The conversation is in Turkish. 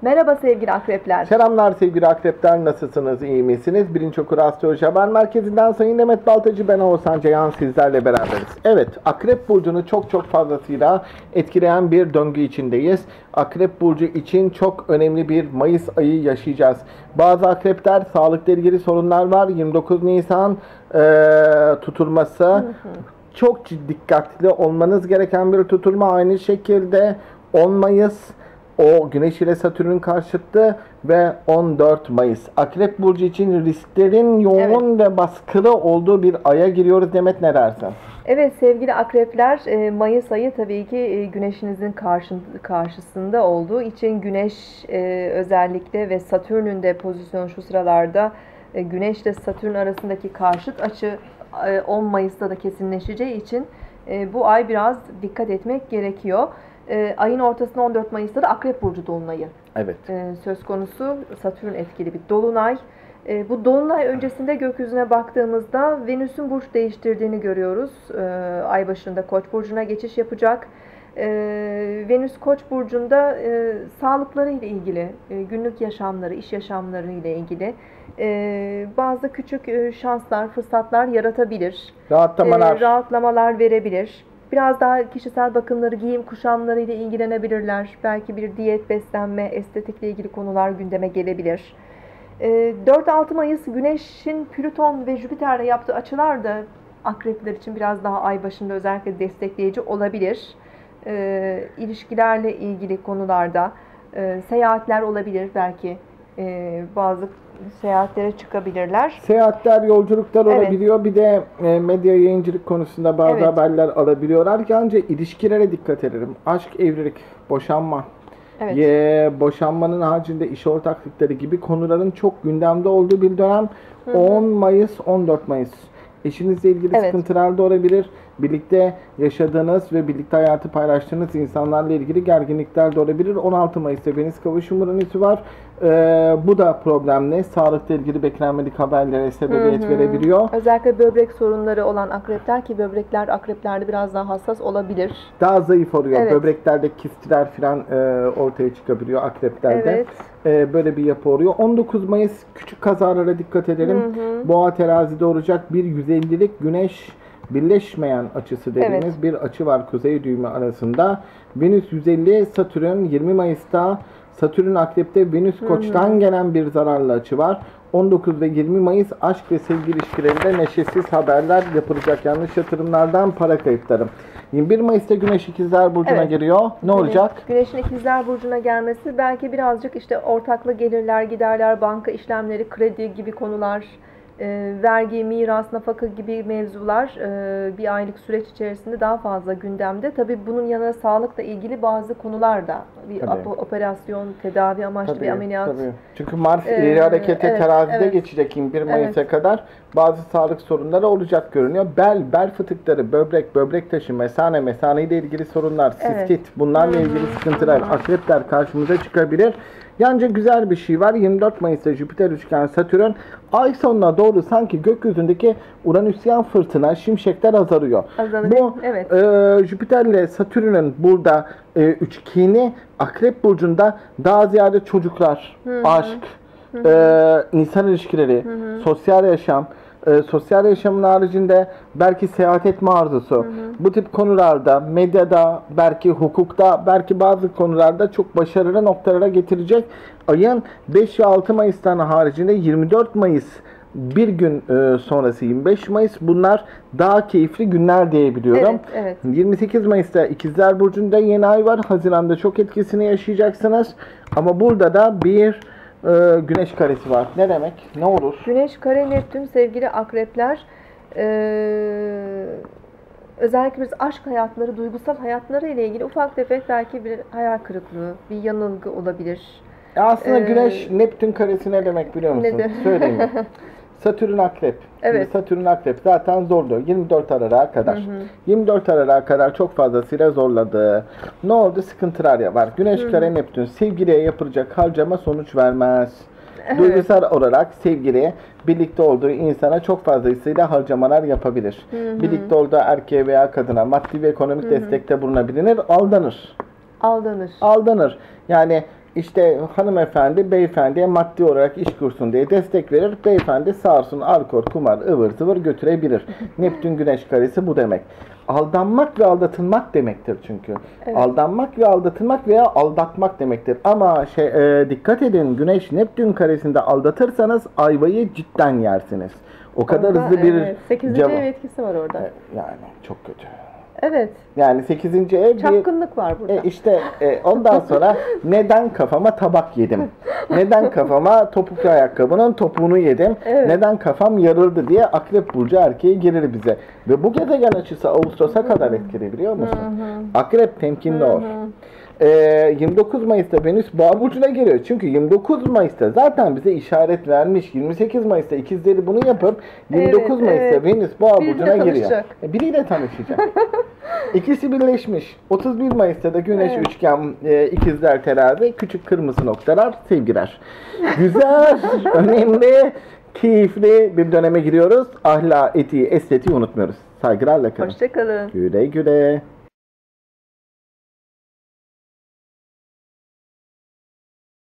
Merhaba sevgili akrepler. Selamlar sevgili akrepler, nasılsınız, iyi misiniz? Birinci Okur Astroloji Haber Merkezi'nden Sayın Demet Baltacı, ben Oğuzhan Ceyhan sizlerle beraberiz. Evet, Akrep Burcu'nu çok fazlasıyla etkileyen bir döngü içindeyiz. Akrep Burcu için çok önemli bir Mayıs ayı yaşayacağız. Bazı akrepler sağlıkla ilgili sorunlar var. 29 Nisan tutulması. Çok dikkatli olmanız gereken bir tutulma. Aynı şekilde 10 Mayıs o Güneş ile Satürn'ün karşıtı ve 14 Mayıs. Akrep Burcu için risklerin yoğun ve baskılı olduğu bir aya giriyoruz. Demet, ne dersin? Evet sevgili akrepler, Mayıs ayı tabii ki Güneş'inizin karşısında olduğu için Güneş özellikle ve Satürn'ün de pozisyonu şu sıralarda Güneş ile Satürn arasındaki karşıt açı 10 Mayıs'ta da kesinleşeceği için bu ay biraz dikkat etmek gerekiyor. Ayın ortasında 14 Mayıs'ta da Akrep Burcu Dolunay'ı Evet. söz konusu. Satürn etkili bir dolunay. Bu dolunay öncesinde gökyüzüne baktığımızda Venüs'ün burç değiştirdiğini görüyoruz. Ay başında Koç burcuna geçiş yapacak. Venüs Koç burcunda sağlıkları ile ilgili, günlük yaşamları, iş yaşamları ile ilgili bazı küçük şanslar, fırsatlar yaratabilir. Rahatlamalar verebilir. Biraz daha kişisel bakımları, giyim kuşamları ile ilgilenebilirler. Belki bir diyet, beslenme, estetikle ilgili konular gündeme gelebilir. 4-6 Mayıs Güneş'in Plüton ve Jüpiter'le yaptığı açılar da akrepler için biraz daha ay başında özellikle destekleyici olabilir. İlişkilerle ilgili konularda seyahatler olabilir belki. Bazı seyahatlere çıkabilirler. Seyahatler, yolculuklar olabiliyor. Bir de medya yayıncılık konusunda bazı haberler alabiliyorlar. Yalnızca ilişkilere dikkat edelim. Aşk, evlilik, boşanma. Boşanmanın haricinde iş ortaklıkları gibi konuların çok gündemde olduğu bir dönem. 10 Mayıs, 14 Mayıs. Eşinizle ilgili sıkıntılar da olabilir. Birlikte yaşadığınız ve birlikte hayatı paylaştığınız insanlarla ilgili gerginlikler de olabilir. 16 Mayıs'ta Venüs kavuşum Uranüs'ü var. Bu da problemli. Sağlıkla ilgili beklenmedik haberlere sebebiyet verebiliyor. Özellikle böbrek sorunları olan akrepler, ki böbrekler akreplerde biraz daha hassas olabilir. Daha zayıf oluyor. Böbreklerde kistler falan ortaya çıkabiliyor akreplerde. Böyle bir yapı oluyor. 19 Mayıs küçük kazalara dikkat edelim. Boğa terazide olacak bir 150'lik Güneş birleşmeyen açısı dediğimiz bir açı var kuzey düğümü arasında. Venüs 150, Satürn 20 Mayıs'ta. Satürn akrepte, Venüs koçtan gelen bir zararlı açı var. 19 ve 20 Mayıs aşk ve sevgi ilişkilerinde neşesiz haberler yapılacak, yanlış yatırımlardan para kayıpları. 21 Mayıs'ta Güneş İkizler Burcu'na giriyor. Ne olacak? Güneş'in İkizler Burcu'na gelmesi belki birazcık işte ortaklı gelirler, giderler, banka işlemleri, kredi gibi konular, vergi, miras, nafaka gibi mevzular bir aylık süreç içerisinde daha fazla gündemde. Tabii bunun yanında sağlıkla ilgili bazı konular da, bir operasyon, tedavi amaçlı bir ameliyat. Çünkü Mars ileri harekete terazide geçecek 21 Mayıs'a kadar. Bazı sağlık sorunları olacak görünüyor. Bel fıtıkları, böbrek taşı, mesane ile ilgili sorunlar, sistit, bunlarla ilgili sıkıntılar, akrepler karşımıza çıkabilir. Yalnızca güzel bir şey var. 24 Mayıs'ta Jüpiter üçgen Satürn ay sonuna doğru sanki gökyüzündeki Uranüsyen fırtına, şimşekler azalıyor. Bu Jüpiter ile Satürn'ün burada üçgeni Akrep Burcu'nda daha ziyade çocuklar, aşk, insan ilişkileri, sosyal yaşam, sosyal yaşamın haricinde belki seyahat etme arzusu, bu tip konularda, medyada, belki hukukta, belki bazı konularda çok başarılı noktalara getirecek. Ayın 5 ve 6 Mayıs'tan haricinde 24 Mayıs bir gün sonrası 25 Mayıs, bunlar daha keyifli günler diyebiliyorum. 28 Mayıs'ta İkizler Burcu'nda yeni ay var. Haziran'da çok etkisini yaşayacaksınız. Ama burada da bir Güneş karesi var. Ne demek? Ne olur? Güneş kare Neptün sevgili akrepler. Özellikle biz aşk hayatları, duygusal hayatları ile ilgili ufak tefek belki bir hayal kırıklığı, bir yanılgı olabilir. Aslında Güneş Neptün karesi ne demek biliyor musun? Söyleyeyim. Satürn akrep. Satürn akrep zaten zorluyor. 24 Aralık'a kadar. 24 Aralık'a kadar çok fazlasıyla zorladı. Ne oldu? Sıkıntılar var. Güneş kare Neptün sevgiliye yapılacak harcama sonuç vermez. Duygusal olarak sevgili birlikte olduğu insana çok fazlasıyla harcamalar yapabilir. Birlikte olduğu erkeğe veya kadına maddi ve ekonomik destekte bulunabilir. Aldanır. Aldanır. Aldanır. Yani İşte hanımefendi beyefendiye maddi olarak iş kursun diye destek verir. Beyefendi sağ olsun alkol, kumar, ıvır zıvır götürebilir. Neptün güneş karesi bu demek. Aldanmak ve aldatılmak demektir çünkü. Evet. Aldanmak ve aldatılmak veya aldatmak demektir. Ama dikkat edin, güneş Neptün karesinde aldatırsanız ayvayı cidden yersiniz. O kadar hızlı bir 8. ev etkisi var orada. Yani çok kötü. Evet. Yani 8. ev çapkınlık var burada. Ondan sonra neden kafama tabak yedim? Neden kafama topuklu ayakkabının topuğunu yedim? Evet. Neden kafam yarıldı diye Akrep burcu erkeği girir bize. Ve bu gezegen açısı Ağustos'a kadar etkili, biliyor musun? Akrep temkinli ol. 29 Mayıs'ta Venüs Boğa burcuna giriyor. Çünkü 29 Mayıs'ta zaten bize işaret vermiş. 28 Mayıs'ta ikizleri bunu yapıp 29 Mayıs'ta Venüs Boğa burcuna giriyor. Biriyle tanışacak. İkisi birleşmiş. 31 Mayıs'ta da Güneş üçgen, ikizler terazi, küçük kırmızı noktalar, sevgiler. Güzel, önemli, keyifli bir döneme giriyoruz. Ahlak, etiği, estetiği unutmuyoruz. Saygılarla kalın. Hoşça kalın. Güle güle.